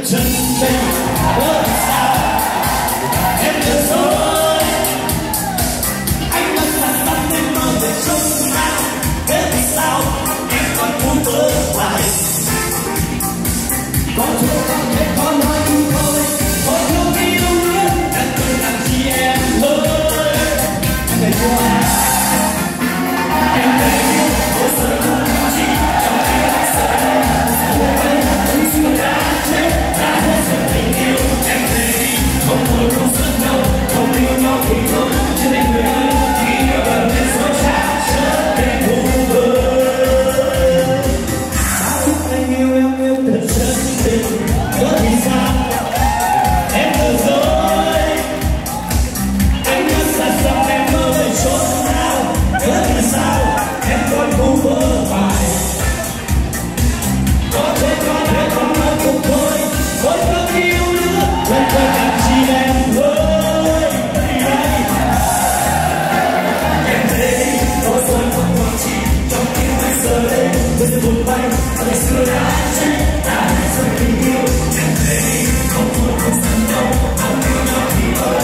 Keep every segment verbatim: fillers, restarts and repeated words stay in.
chân tình ước sao em được rồi anh vẫn là tâm em mơ về chung nào thế vì sao em còn muốn vỡ hoài có chưa có thể có nói chung thôi có yêu yêu nữa đang tôi làm gì em ơi em về chưa em về yêu tôi sợ không có gì trong khi anh sợ em xưa đã chết đã hết sự tình yêu em về đi không ngồi không giận đâu không yêu nhau thì thôi cho nên người ơi khi yêu gần đến dối trá trở nên ngu vơ đã lúc anh yêu em yêu thật chân tình có thì sao em từ dối anh vẫn xa xăm em mơ về chốn nào có thì sao em còn ngu vơ phải có thể có thể còn nói cùng thôi thôi không yêu nữa lần tôi làm chi em ơi em về đi tôi rồi không còn chi trong tim anh giờ đây với sự buồn bay thời xưa đã chết đã hết rồi tình yêu em về đi không thôi không giận đâu không yêu nhau thì thôi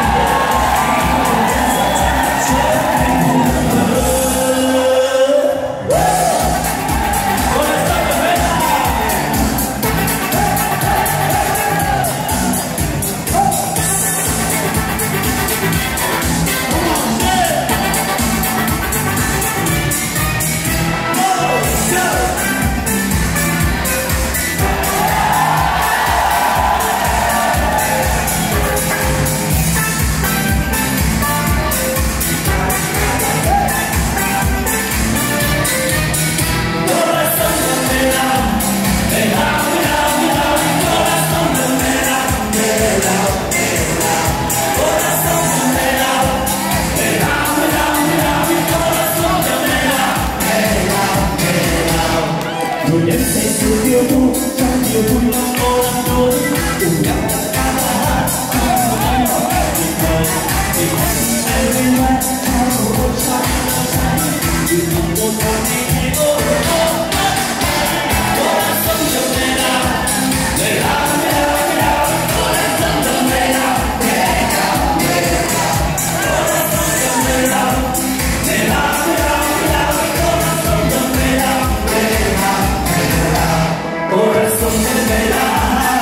người đến sẽ sự yêu thương trong nhiều vui năm cô năm đôi cùng nhau ca hát cho anh hỏi tuyệt vời vì anh bên ngoài cho một hôn sao sáng vì một một hôn đi ô ô cô đã sống trong ngày nào ngày nào ngày nào ngày nào cô đã sống trong ngày nào ngày nào ngày nào cô đã sống trong ngày nào ngày nào ngày nào ngày nào cô đã sống trong ngày nào ngày nào Corazón de verdad,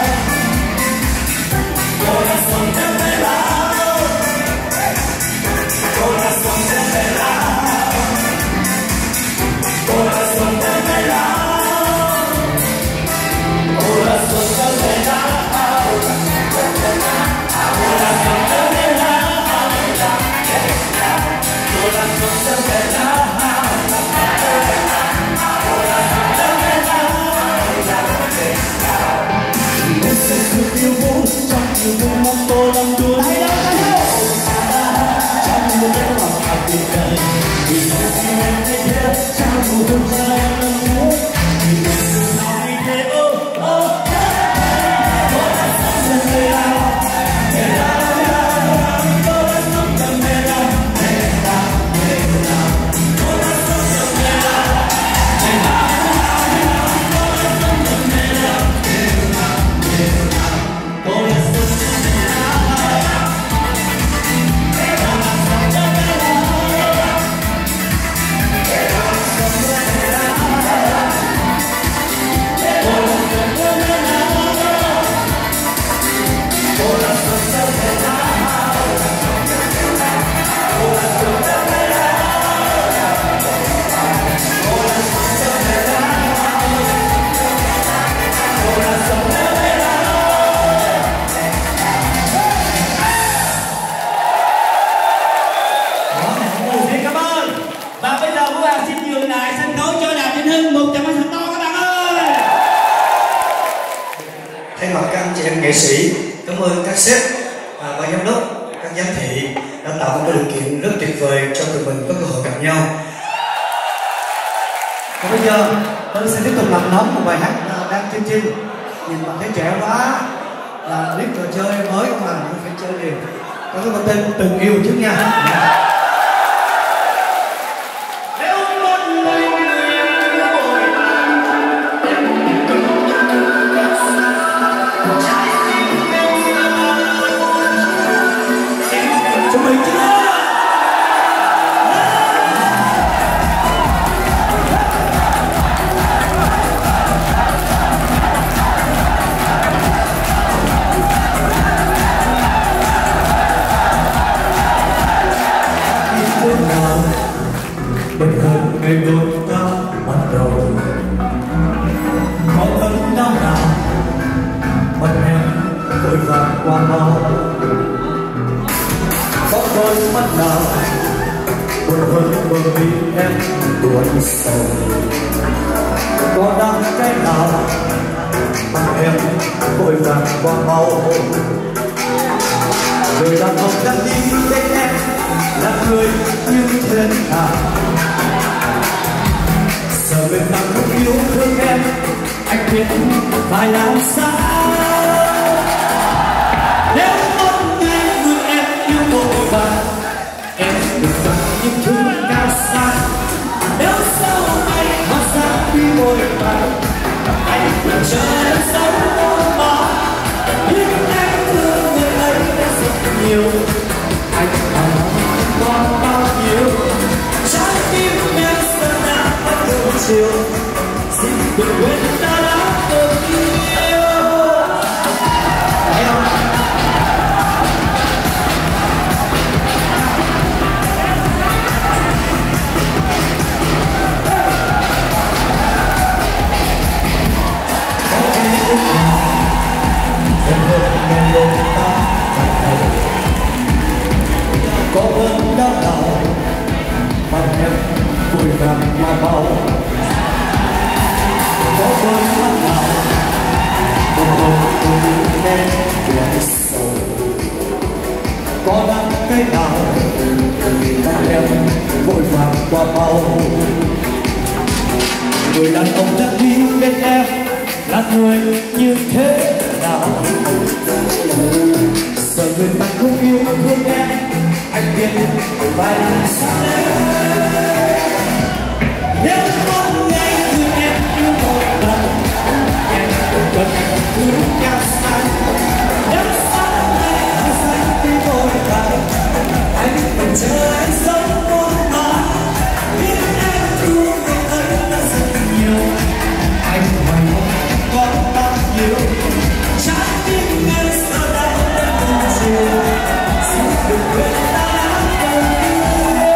corazón de verdad, corazón de verdad, corazón de verdad, corazón de verdad, corazón de verdad, corazón de verdad. Yêu vui trong nhiều vui năm tô năm đuôi trong một đêm lòng hạt tuyệt vời vì tôi xin em thay thế trao một hôn cho em lần nữa vì em tự hào vì thế ô ô tôi đã sống trong ngày nào ngày nào ngày nào tôi đã sống trong ngày nào ngày nào ngày nào tôi đã sống trong ngày nào ngày nào ngày nào tôi đã sống trong ngày nào ngày nào ngày nào thay mặt các anh chị em nghệ sĩ, cảm ơn các sếp, à, ban giám đốc, các giám thị đã tạo một điều kiện rất tuyệt vời cho tụi mình có cơ hội gặp nhau. Và bây giờ tôi sẽ tiếp tục làm nóng một bài hát đang chương trình. Nhìn bạn thấy trẻ quá là biết trò chơi mới không mà mình phải chơi liền. Có cái tên Từng Yêu trước nha. Hãy subscribe cho kênh Ghiền Mì Gõ để không bỏ lỡ những video hấp dẫn. sầu. Có đắng cái nào mà em vội vàng qua mau. Người đàn ông đang đi bên em là người như thế nào? Giờ bên ta không yêu thương em, anh biết phải làm sao. Nếu một ngày người em yêu vội vàng, em được rằng những thứ cao xa. Nếu sau này họ ra đi vội vàng, anh phải chờ em sống muôn màu. Nhưng anh thương người ấy đã rất nhiều, anh còn còn bao nhiêu. Trái tim em giờ đã bắt đầu chiều, xin đừng quên ta đã từng yêu. Có ơn đau đầu mà em vội vàng mà bao. Có ơn đau đầu mà em em lại sầu. Có đắng cái nào mà em vội vàng qua bao. Người đàn ông đã đi bên em là người như thế nào? Giờ người ta không yêu thương em, anh biết phải làm sao đây. Nếu một ngày người em yêu một lần, em không cần thứ nhau xa. Nếu sau này họ sẽ đi vội vàng, anh phải chờ anh sống muôn màu. Biết em thương người ấy đã rất nhiều, anh hỏi có bao nhiêu. Trái tim em giờ đây đã từng chiều, xin đừng quên ta đã từng yêu.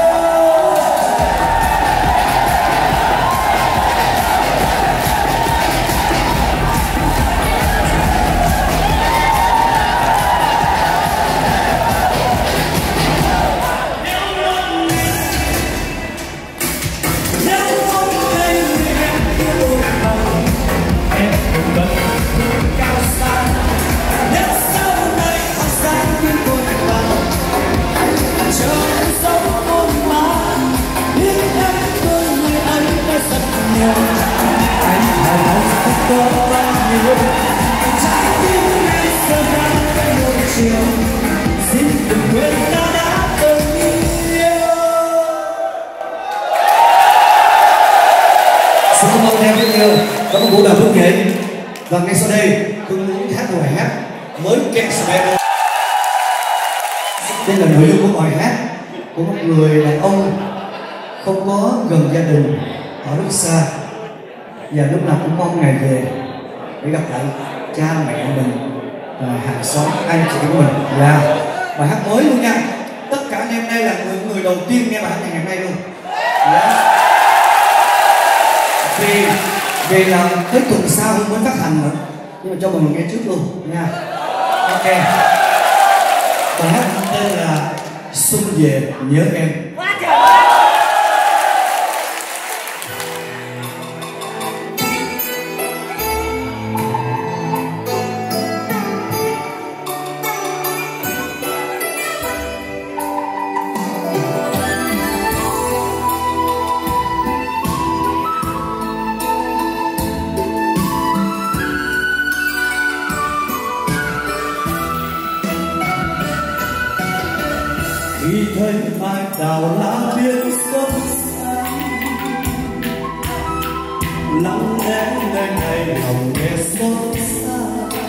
Nếu một ngày người em yêu vội vàng, em không cần thương cao xa. Nếu sau này họ xa đi vội vàng, anh chờ em sống muôn màu. Biết em thương người ấy đã rất nhiều, anh hài lòng không có bao nhiêu. Trái tim em giờ đang phải một chiều, xin đừng quên ta đã từng yêu. Xin cảm ơn em rất nhiều. Cảm ơn buổi đầu phương nghệ. Và ngay sau đây tôi muốn hát một bài hát mới kẹt sợi. Đây là nội dung của bài hát của một người đàn ông không có gần gia đình ở rất xa, và lúc nào cũng mong ngày về để gặp lại cha mẹ mình và hàng xóm anh chị của mình. Là bài hát mới luôn nha. Tất cả anh em đây là người người đầu tiên nghe bài hát này ngày hôm nay luôn. Yeah. Vì vì là tới tuần sau mới phát hành nữa, nhưng mà cho mọi người nghe trước luôn nha. Ok. Bài hát tên là Xuân Về Nhớ Em. Khi thấy mai đào lá biên xuân xanh, lặng lẽ nơi này lòng nghe xót xa.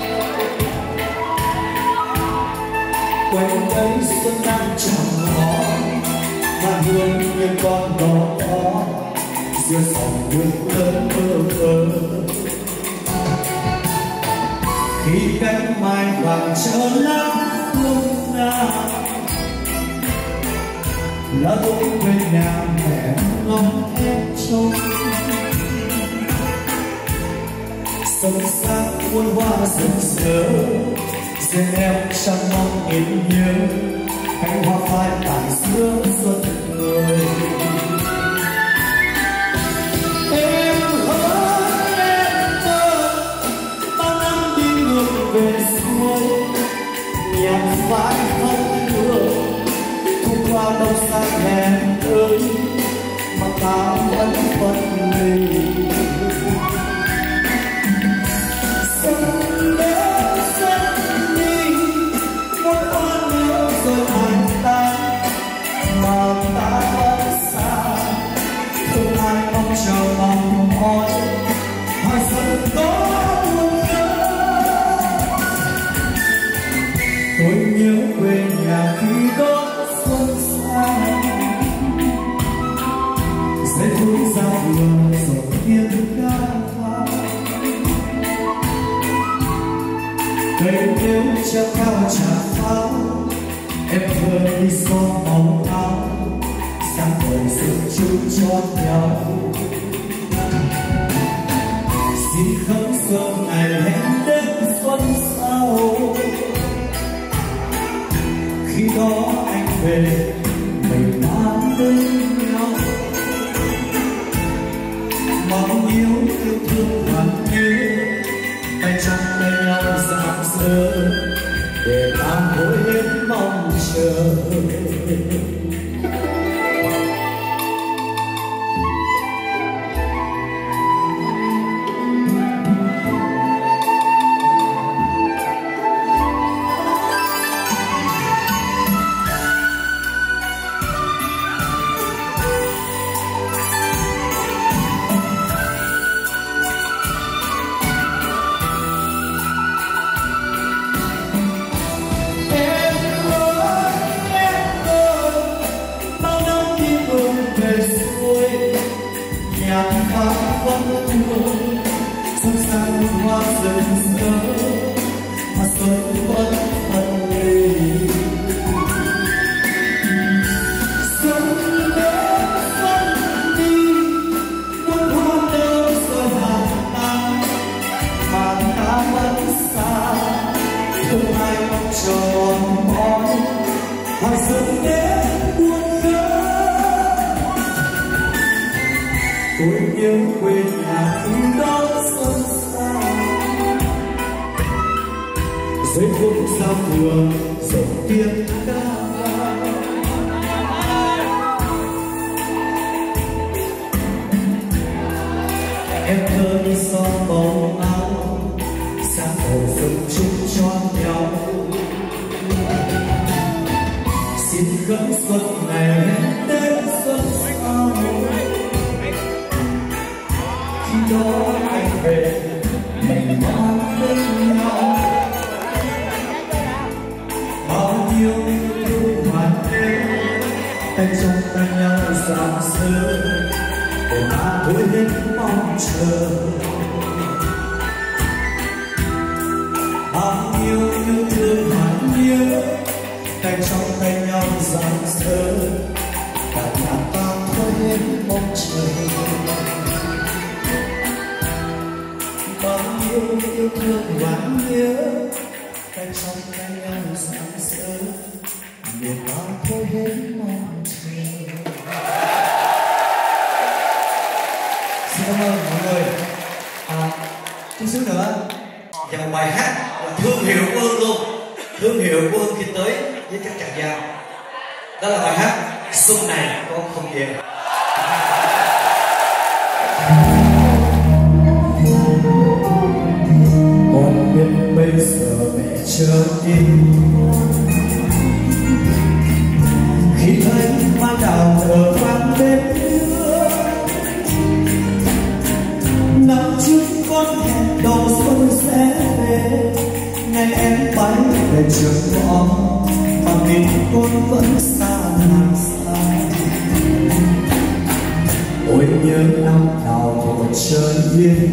Quanh ấy xuân đang tràn ngõ, mà hương như con đỏ đó giữa dòng nước lớn mơ mơ. Khi cánh mai vàng trở lá phương nào, là tôi về nhà mẹ ngóng em trông. Sông sát muôn hoa rực rỡ, riêng em chẳng mong nhìn nhớ cánh hoa phai tàn giữa xuân người. cây nếu treo cao trà pháo em vừa đi son màu áo sáng vời sự chung cho nhau xin khấn xuân ngày hẹn đến xuân sau khi đó anh về mình mang đến nhau bao nhiêu yêu thương hoàn như tay trong tay nhau dạng dỡ để ta hối hết mong chờ xuân sang hoa rực rỡ mà xuân vẫn phân ly xuân đến xuân đi muôn hoa đâu rồi hàng năm mà ta vẫn xa không ai mong tròn mỏi hỏi xuân đến buồn nhớ tôi nhớ quê nhà khi đó xuân xa dưới khúc giao thừa dòng tiếng ca em thơ đi son màu áo sáng màu xuân chung cho nhau xin khấn xuân này đến xuân sau khi đó anh về mình mang bên nhau bao nhiêu yêu thương hoàn đêm tay trong tay nhau dạng dỡ để ta hối hết mong chờ bao nhiêu yêu thương hoàn nhớ tay trong tay nhau dạng dỡ cả nhà ta hối hết mong chờ bao nhiêu yêu thương vẫn nhớ tay trong tay nhau sáng sớm để bao thôi hết mong chờ. Xin cảm ơn mọi người. À, chút xíu nữa và một bài hát là thương hiệu của Hương luôn, thương hiệu của Hương khi tới với các chàng dao, đó là bài hát Xuân Này Con Không Về. Con biết bây giờ mẹ chờ đi khi thấy hoa đào nở vang bên nước năm trước con hẹn đầu xuân sẽ về ngày em bay về trường mõ mà mình con vẫn xa làm sao ôi nhớ năm nào của trời yên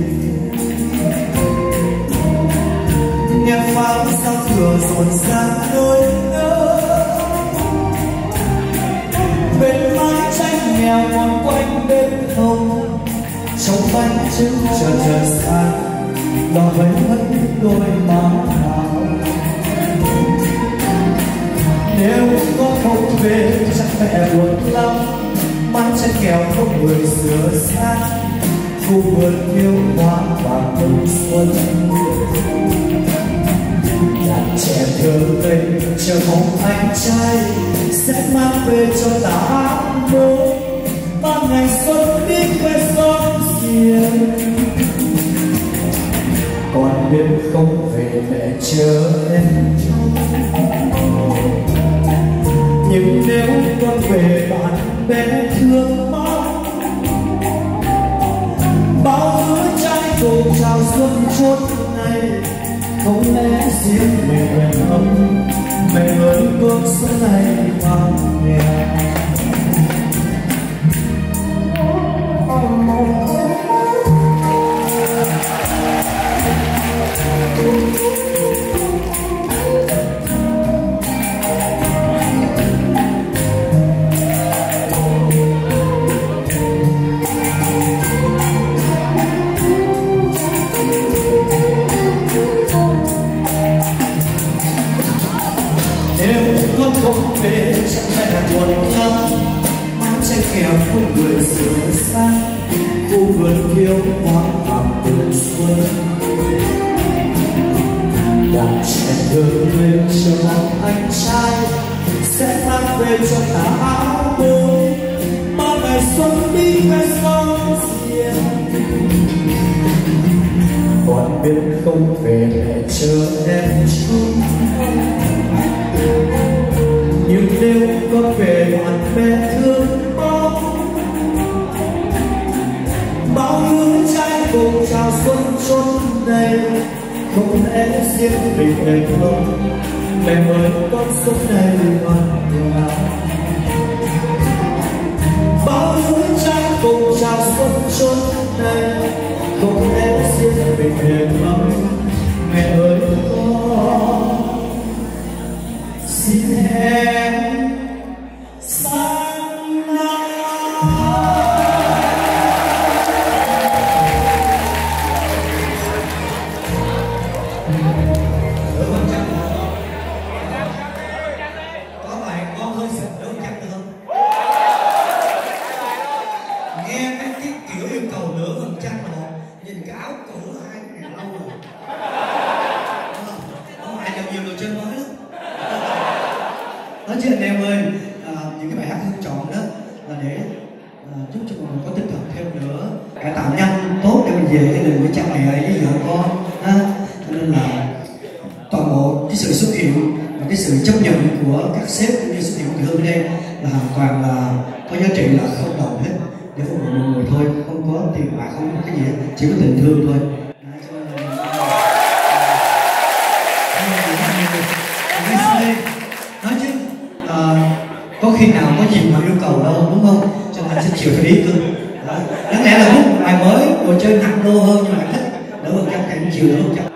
nghe pháo giao thừa rộn ràng đôi nơ bên mái tranh nghèo còn quanh bên hồng trong bánh trứng chờ chờ xa lo vấy mất đôi má nào nếu có không về chắc mẹ buồn lắm mái tranh nghèo không người sửa xa khu vườn yêu hoa và mừng xuân đàn trẻ thơ ngây chờ mong anh trai sẽ mang về cho ta mơ ba ngày xuân đi về xóm riêng còn biết không về mẹ chờ em nhưng nếu con về bạn bè thương mong bao đứa trai cùng chào xuân chốt này không lẽ riêng mình về ông mẹ ơi bước xuân này vào nhà yêu hoa hồng từng xuân đàn trẻ thương lên chờ mong anh trai sẽ mang về cho ta áo mới bao ngày xuân đi về sông diên còn biết không về để chờ em chung nhưng nếu có về mặt mẹ thương bóng bao hương trái cùng chào xuân chốn này không lẽ riêng mình em không mẹ ơi con sống này ngoan ngoãn bao hương trái cùng chào xuân chốn này không lẽ riêng mình em không mẹ ơi con xin em sang năm. Có bài ngon hơn sạch đỡ chắc được không? Nghe cái, cái kiểu yêu cầu nửa phần trăm một, nhìn cái áo cũ hai cái này lâu rồi. Không ai làm nhiều đồ chơi mới lắm. Nói chứ anh em ơi, à, những cái bài hát Hương chọn đó là để à, giúp cho mọi người có tinh thần thêm nữa, cải tạo nhanh tốt để mình về gia đình với cha mẹ với vợ con ha. Cho nên là toàn bộ cái sự xuất hiện và cái sự chấp nhận của các sếp cũng như xuất hiện của Hương ở đây là hoàn toàn là có giá trị là không đồng hết để phục vụ mọi người thôi, không có tiền bạc, không có cái gì hết, chỉ có tình thương thôi. Nói chứ à, có khi nào có gì mà yêu cầu đâu đúng không, cho nên anh sẽ chịu phải ý cưng. Đáng lẽ là một bài mới đồ chơi nặng đô hơn nhưng mà anh thích đỡ phần trăm thì anh chịu đỡ phần trăm.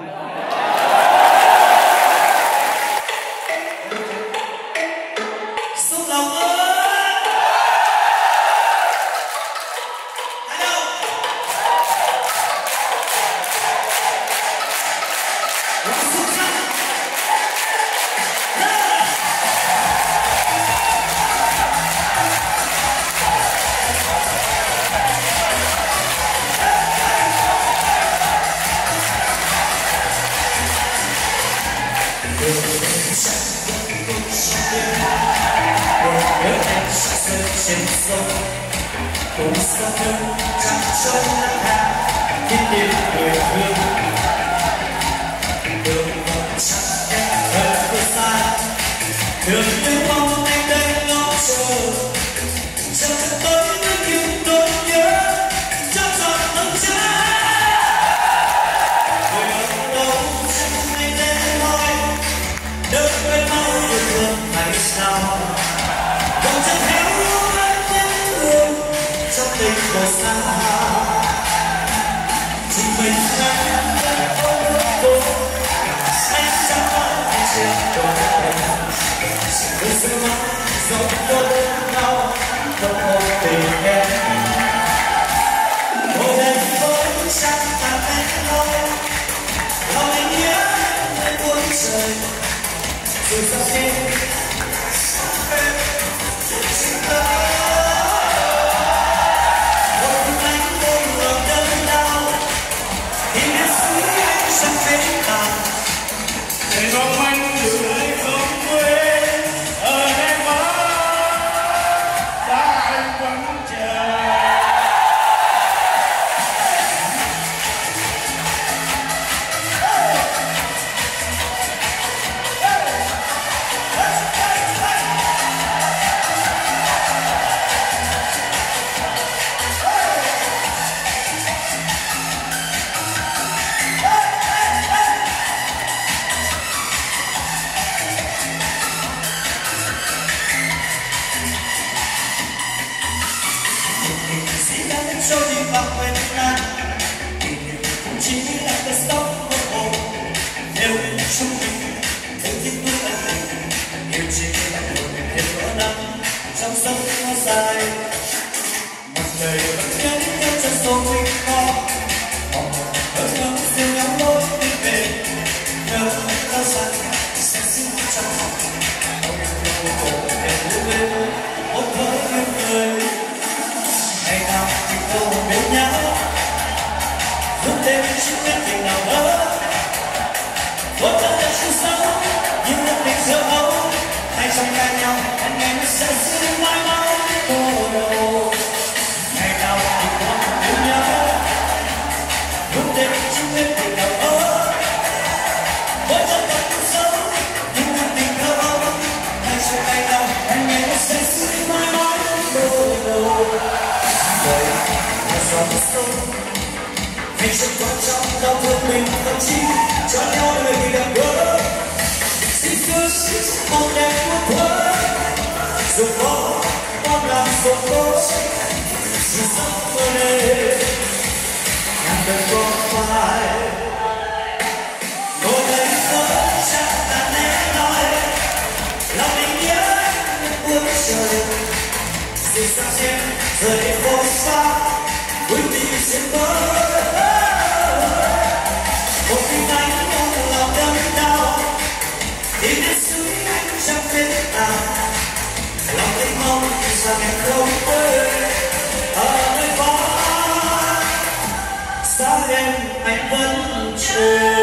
Trên sông cùng xa thương chẳng trôi nắng hạ thiết tim người thương đường một chắc cách hơi hơi xa đường như mong anh đây ngóng chờ chờ thật tới với những nỗi nhớ trong giọt nước cha người ở đâu chẳng ngày đêm thôi đợi quên mau được hơn ngày sau còn chẳng theo tình của xa chỉ mình anh đã không cô anh chẳng có chuyện của em chỉ đôi sương mắt giống đôi nhau không một tình em ngồi đây với chẳng cảm anh thôi lòng anh nhớ nơi cuối trời dù sao em em chỉ ta để mong anh gửi không quên ở em mắt đã anh vẫn chờ. Hey! Hey! thêm chút biết tình nào đó. Một lần đã chung sống nhưng nhất định dấu ấu hai trong ca nhau anh em nó sẽ giữ mãi mãi. Oh, ngày nào thì có yêu nhau lúc thêm chút biết tình nào đó. Một lần đã chung sống nhưng nhất định dấu ấu hai trong ca nhau anh em nó sẽ giữ mãi mãi. Oh, đời là giọt nước sông hay rất quan trọng đau thương mình thậm chí cho nhau lời khi gặp gỡ. Xin cứ xin một đẹp một thơ dù có con làm số tốt xin sống mơ lên ngàn đời có phải ngồi đây vẫn chắc là nghe nói lòng tình nhớ bước trời xin sao xem giờ đây phố xa vui tình sẽ mơ. Một tình anh trong lòng đớn đau tìm đến suối trong vết tàn lòng anh mong rằng em không tới ở nơi đó xa em anh vẫn chờ.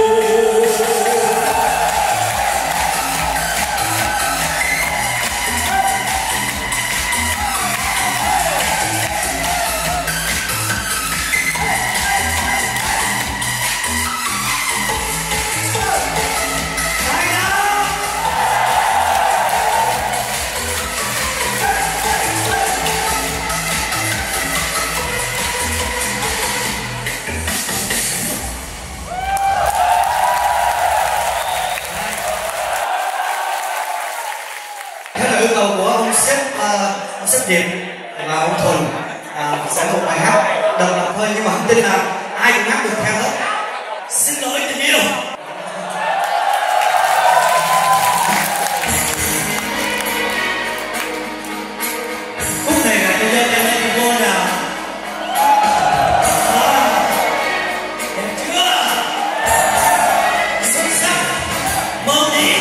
Yêu cầu của ông sếp uh, ông sếp Diệp và ông Thuần uh, sẽ một bài hát độc lập thôi nhưng mà không tin là ai cũng hát được theo hết. Xin lỗi tình yêu. Khúc này là tôi lên em lên cô nào. Đẹp chưa? Xuất sắc. Mơ đi.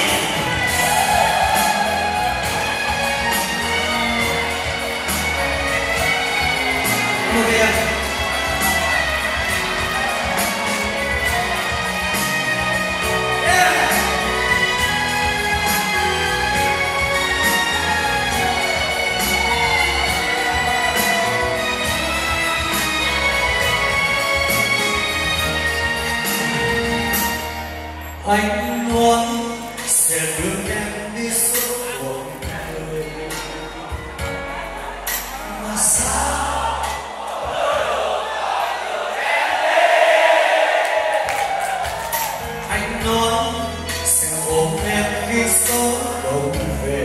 Anh muốn sẽ đưa em đi suốt cuộc đời mà sao anh nói sẽ ôm em khi gió đông về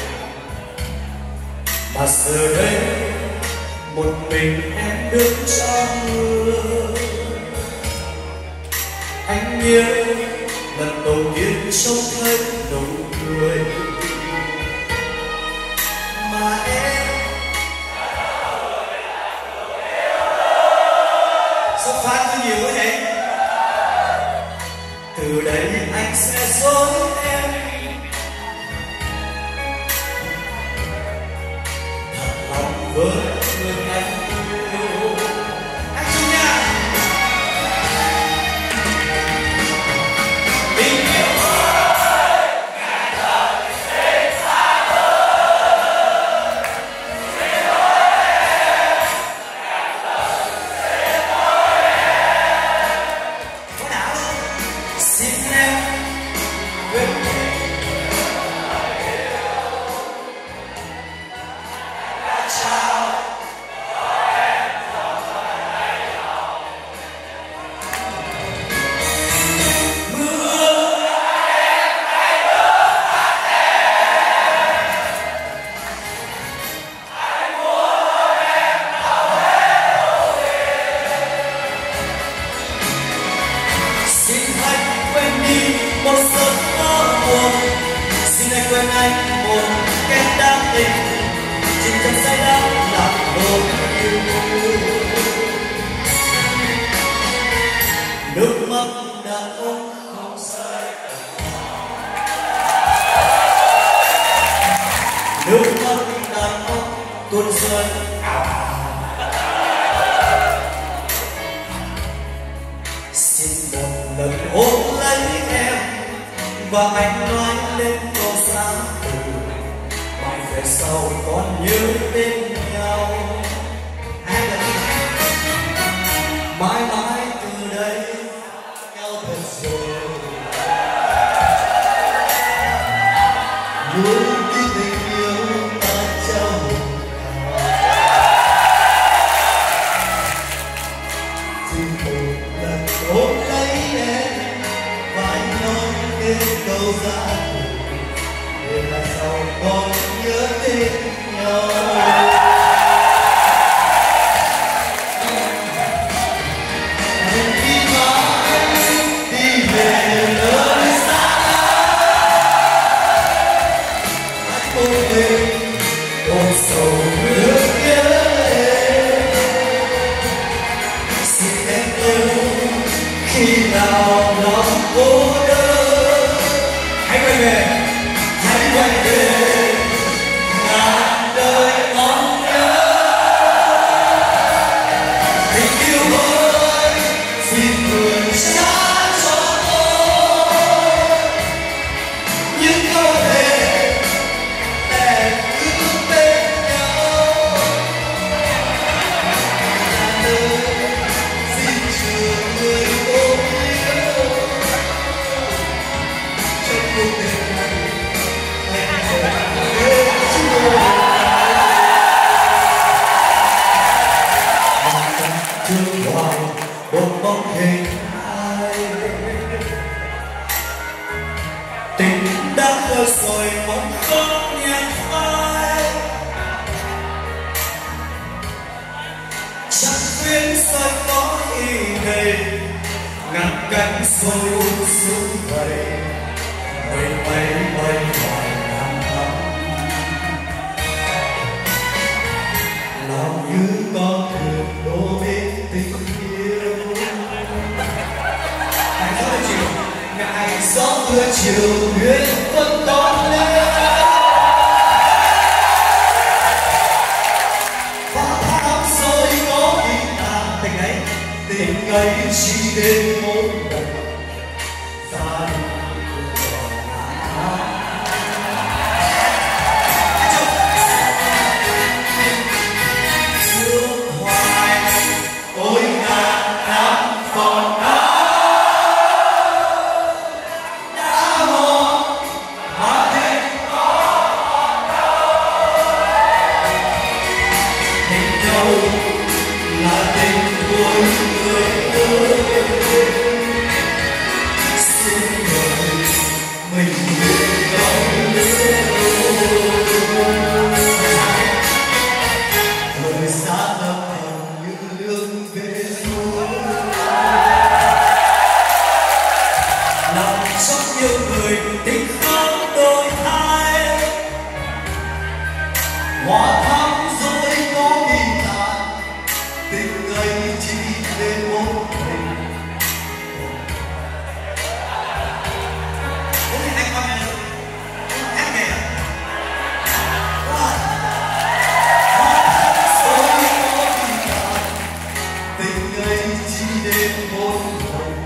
mà giờ đây một mình em đứng trong mưa. Anh nhớ lần đầu tiên trông thấy nụ cười mà em Xuất phát có nhiều quá vậy. từ đây anh sẽ dối em thật lòng với người anh yêu. Hát chung nha. Tình yêu quên anh một cái đam tình chỉ cần say đắm là một yêu. Nước mắt đàn ông không sai, nước mắt đàn ông tuôn rơi. lần ôm lấy em và anh nói lên câu xa từ mãi về sau còn nhớ đến nhau. Mãi mãi từ đây nhau thật rồi, nuôi cái tình yêu ta trao chỉ một lần ôm lấy em và anh nói đến câu ra để là sau còn nhớ đến nhau. Ôm sầu nước nhớ xin em ơi khi nào lòng cô đơn hãy quay về, hãy quay về ngàn đời mong nhớ tình yêu ơi xin vườn trả cho tôi những câu thề thương hoài một bóng hình ai tình đã khơi rồi mong không nhạt phai chắc khuyên sao có ý này ngăn cánh rồi uống xuống vậy mây bay bay ngoài ngàn năm lòng như con thuyền đổ bên tình yêu. Ngày gió chiều, ngày gió mưa chiều nguyện vẫn đón lên và tháng rồi có đi tàn tình ấy tình ấy chỉ đến một lần xa đi. Ôi ngàn năm còn đã mòn mà tình tình đâu là tình của người ơi xin người mình nguyện không thời xa tâm lòng trong yêu người tình không đổi thay hoa thắm rồi có đi tàn tình ấy chỉ đến một mình. Ủa thì anh con này được hát kìa hoa thắm rồi có đi tàn tình ấy chỉ đến một mình.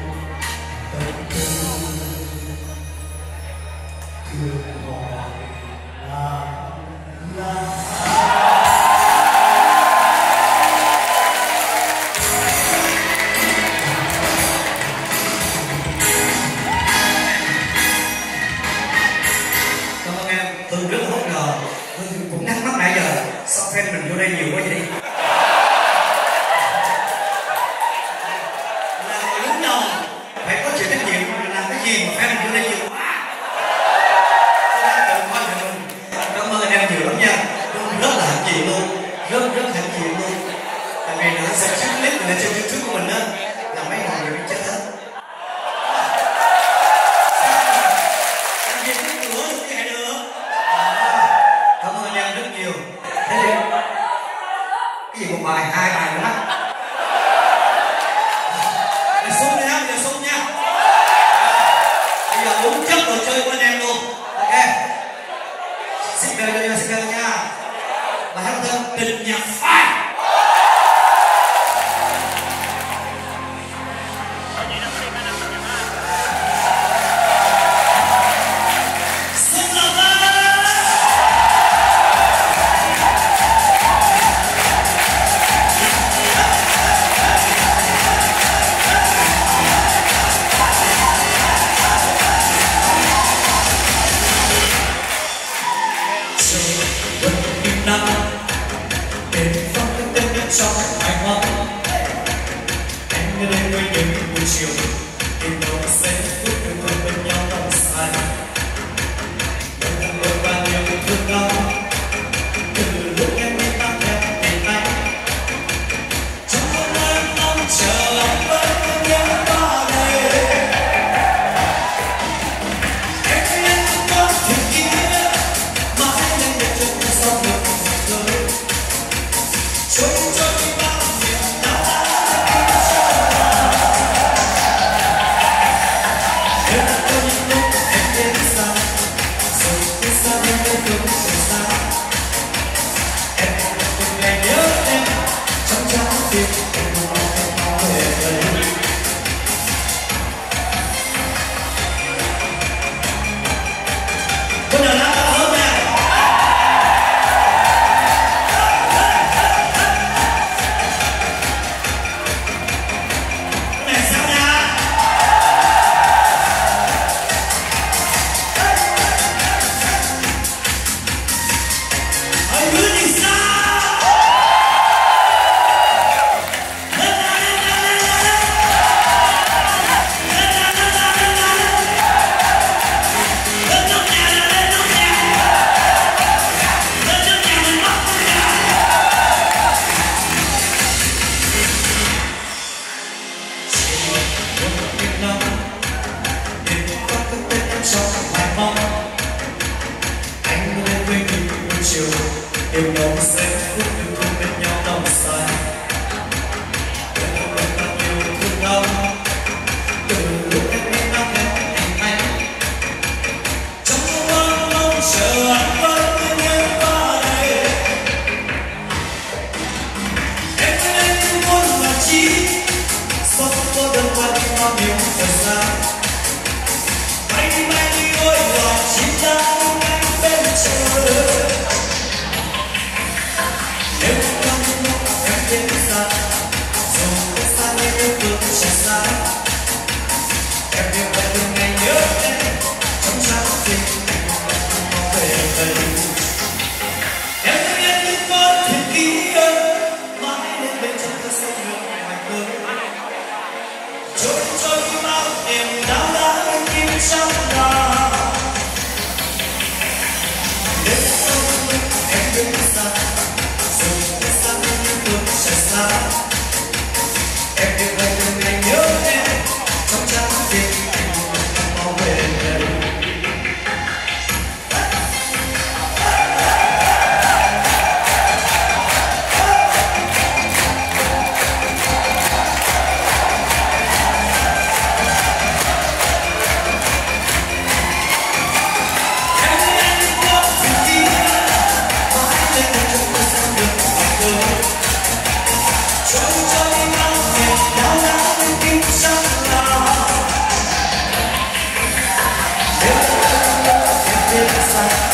Tôi rất bất ngờ, tôi cũng thắc mắc nãy giờ sao fan mình vô đây nhiều quá vậy? Là người đứng đầu phải có chịu trách nhiệm làm cái gì mà fan mình vô đây nhiều quá. Tôi đang tự coi thì mình cảm ơn anh em nhiều lắm nha, tôi rất là hạnh diện luôn, rất rất hạnh diện luôn. Tại vì nữa sẽ xuất clip lên trên YouTube của mình á là mấy người đều bị chết hết. Cái gì một bài, hai bài nữa đó. Để xuống đi ha, bây giờ xuống nha. Bây giờ uống chất rồi chơi với anh em luôn. Ok. Xin cười cho nha, xin cười nha. Bài hát tên Tình Nhạc Phai. buổi chiều tìm đâu giây phút yêu thương bên nhau không sai vẫn còn đôi bao nhiêu thương đau từ lúc em đi tắt em tìm anh trong một nơi mong chờ anh vẫn nhớ ta đây em thấy anh không có thiệt kia mãi lên để cho tôi sau được rồi trôi trôi đi bao niềm đau em đã có những lúc em đến xa rồi khi xa em vẫn không rời xa em không từng ngày nhớ em trong trái tim em mong em mong về đây có nào nào cao hơn nè cái này sao nha hãy cứ đi xa lên nào lên nào lên nào lên lên nào lên nào lên nào lên nóc nhà nào lên nóc nhà lên nóc nhà mình bắt con nhà chỉ một đêm năm đêm có cái tên em trong hoài mong anh lên với mình buổi chiều yêu nhau giây phút yêu thương bên nhau không sai vẫn còn đôi bao nhiêu thương đau từ lúc em đi tắt em tìm anh trong một mơ mong chờ anh vẫn nhớ ta đây em thấy anh không muốn là chi sao không có đơn qua đi bao nhiêu thời gian bay đi bay đi ôi lòng chỉ đang anh bên chờ nếu không có lúc em đến xa dù có xa nhưng yêu thương chẳng xa em yêu em từng ngày nhớ em trong trái tim em mong về đây em thấy em như con thuyền ký ức mãi đến bên trong ta sông nước ngoài khơi trôi trôi đi bao niềm đau đã kim trong lòng nếu không có lúc em đến xa dù có xa nhưng yêu thương chẳng xa em yêu em từng ngày nhớ em trong trái tim em mong về đây em thấy anh như con thuyền kia mãi lên để cho tôi sang được ngoài khơi trôi trôi đi bao niềm đau đã bên tim trong lòng nếu không có lúc em đến xa